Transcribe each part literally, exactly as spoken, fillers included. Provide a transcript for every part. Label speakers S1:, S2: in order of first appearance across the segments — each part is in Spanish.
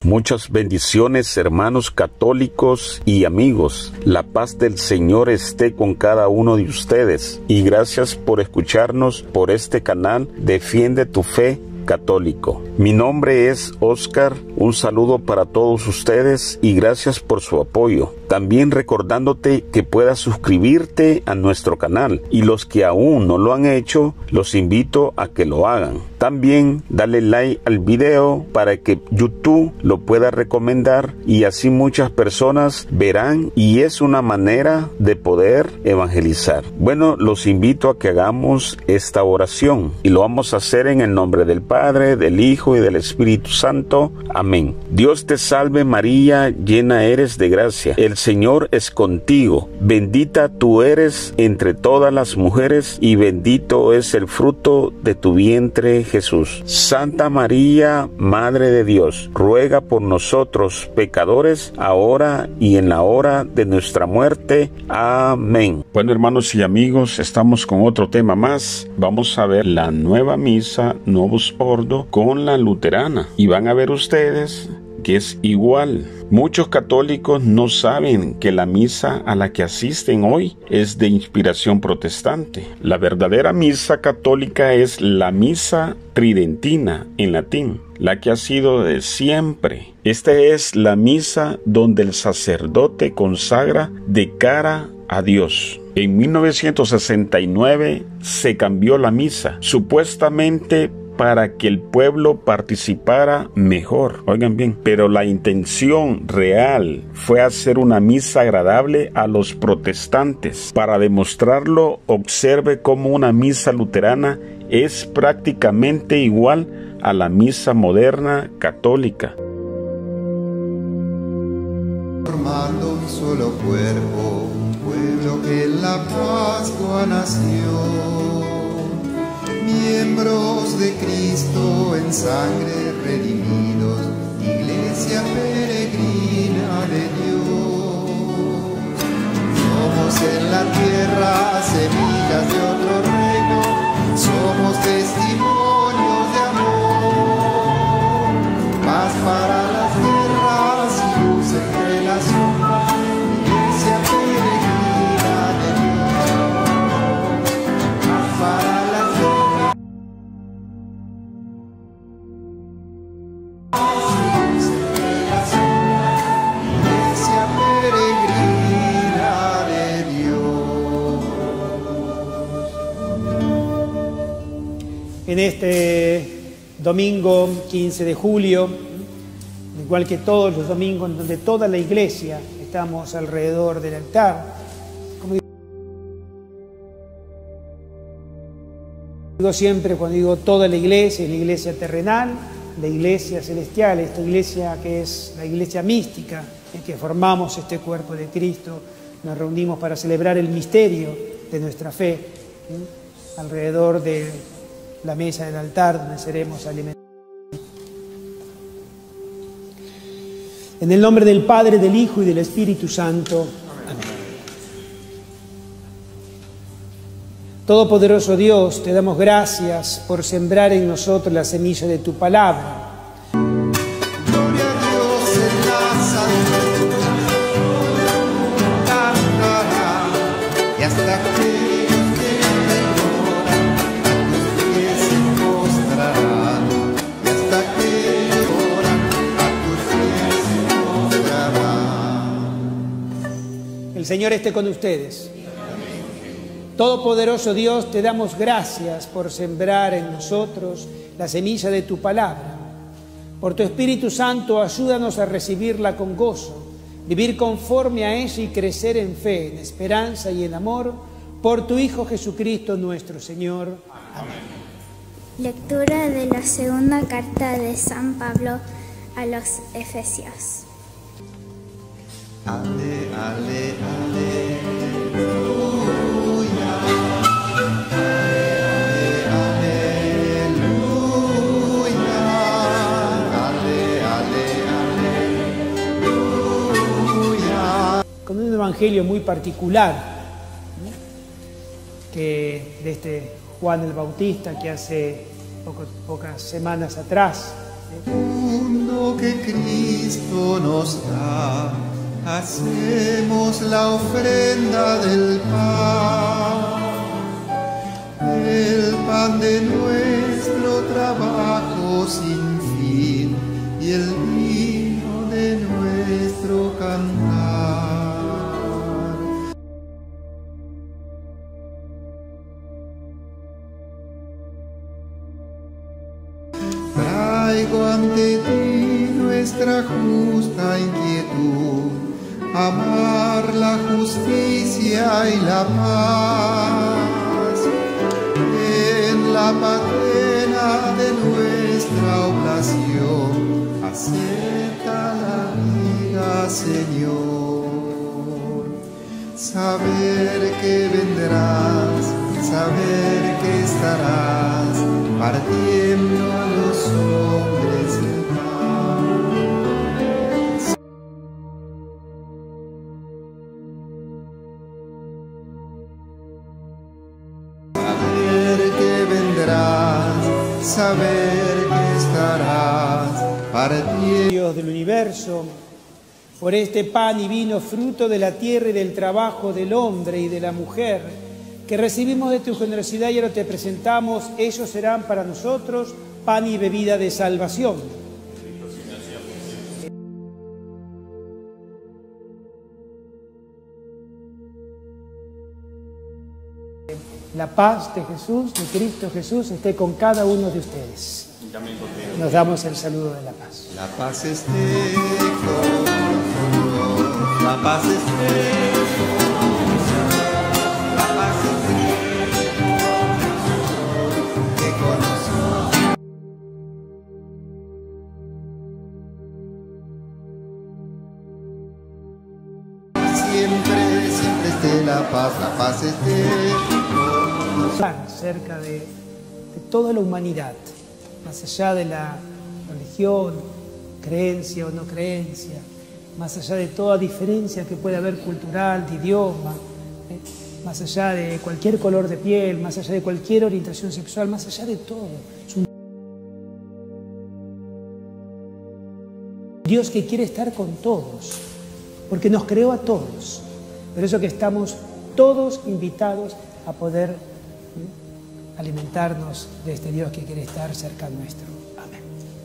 S1: Muchas bendiciones, hermanos católicos y amigos. La paz del Señor esté con cada uno de ustedes. Y gracias por escucharnos por este canal Defiende tu Fe Católico. Mi nombre es Oscar, un saludo para todos ustedes y gracias por su apoyo. También recordándote que puedas suscribirte a nuestro canal y los que aún no lo han hecho, los invito a que lo hagan. También dale like al video para que YouTube lo pueda recomendar y así muchas personas verán y es una manera de poder evangelizar. Bueno, los invito a que hagamos esta oración y lo vamos a hacer en el nombre del Padre, del Hijo y del Espíritu Santo. Amén. Dios te salve María, llena eres de gracia. El Señor es contigo. Bendita tú eres entre todas las mujeres y bendito es el fruto de tu vientre, Jesús. Santa María, Madre de Dios, ruega por nosotros pecadores, ahora y en la hora de nuestra muerte. Amén. Bueno, hermanos y amigos, estamos con otro tema más. Vamos a ver la nueva misa, Novus Ordo, con la luterana. Y van a ver ustedes que es igual. Muchos católicos no saben que la misa a la que asisten hoy es de inspiración protestante. La verdadera misa católica es la misa tridentina en latín, la que ha sido de siempre. Esta es la misa donde el sacerdote consagra de cara a Dios. En mil novecientos sesenta y nueve se cambió la misa, supuestamente para que el pueblo participara mejor. Oigan bien, pero la intención real fue hacer una misa agradable a los protestantes. Para demostrarlo, observe cómo una misa luterana es prácticamente igual a la misa moderna católica.
S2: Formando un solo cuerpo, un pueblo que en la Pascua nació. Miembros de Cristo en sangre redimidos, iglesia peregrina de Dios. Somos en la tierra semillas de otro reino, somos testimonios de amor. Paz para las guerras y luz entre las sombras, iglesia peregrina de Dios. Paz para las guerras.
S3: En este domingo quince de julio, igual que todos los domingos, en donde toda la iglesia estamos alrededor del altar, como digo siempre cuando digo toda la iglesia, la iglesia terrenal, la iglesia celestial, esta iglesia que es la iglesia mística, en que formamos este cuerpo de Cristo, nos reunimos para celebrar el misterio de nuestra fe, ¿sí? Alrededor de la mesa del altar donde seremos alimentados. En el nombre del Padre, del Hijo y del Espíritu Santo. Amén. Todopoderoso Dios, te damos gracias por sembrar en nosotros la semilla de tu palabra.
S2: Gloria a Dios en la salud, cantará, y hasta que
S3: el Señor esté con ustedes. Todopoderoso Dios, te damos gracias por sembrar en nosotros la semilla de tu palabra. Por tu Espíritu Santo, ayúdanos a recibirla con gozo, vivir conforme a ella y crecer en fe, en esperanza y en amor, por tu Hijo Jesucristo nuestro Señor. Amén.
S4: Lectura de la segunda carta de San Pablo a los Efesios.
S2: Ale, ale, aleluya. Ale, aleluya. Ale, ale, aleluya.
S3: Con un evangelio muy particular, ¿no? Que de este Juan el Bautista, que hace poco, pocas semanas atrás
S2: mundo que Cristo nos da, hacemos la ofrenda del pan, el pan de nuestro trabajo sin fin y el vino de nuestro cantar. Traigo ante ti nuestra justa inquietud, amar la justicia y la paz. En la patena de nuestra oblación, acepta la vida, Señor. Saber que vendrás, saber que estarás partiendo a los hombres el pan. Saber que vendrás, saber que estarás partiendo.
S3: Dios del universo, por este pan y vino fruto de la tierra y del trabajo del hombre y de la mujer, que recibimos de tu generosidad y ahora te presentamos, ellos serán para nosotros pan y bebida de salvación. La paz de Jesús, de Cristo Jesús, esté con cada uno de ustedes. Nos damos el saludo de la paz.
S2: La paz esté con nosotros, la paz esté con nosotros, la paz esté con nosotros. Siempre, siempre esté la paz, la paz esté con nosotros.
S3: Cerca de, de toda la humanidad, más allá de la religión, creencia o no creencia, más allá de toda diferencia que pueda haber cultural, de idioma, eh, más allá de cualquier color de piel, más allá de cualquier orientación sexual, más allá de todo. Es un Dios que quiere estar con todos, porque nos creó a todos. Por eso que estamos todos invitados a poder ¿eh? alimentarnos de este Dios que quiere estar cerca nuestro. Amén.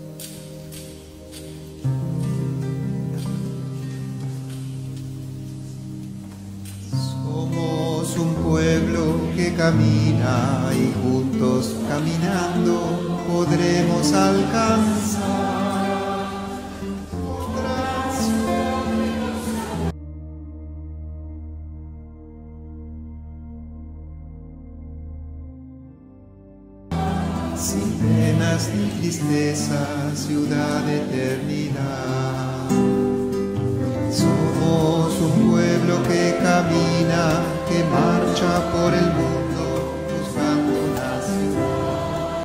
S2: Somos un pueblo que camina y juntos caminando podremos alcanzar otras ciudades. Sin penas ni tristeza, ciudad de eternidad. Somos un pueblo que camina, que marcha por el mundo buscando una ciudad.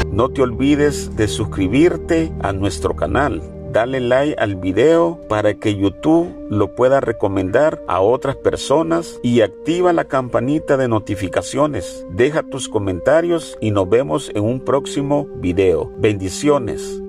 S1: No te olvides de suscribirte a nuestro canal. Dale like al video para que YouTube lo pueda recomendar a otras personas y activa la campanita de notificaciones. Deja tus comentarios y nos vemos en un próximo video. Bendiciones.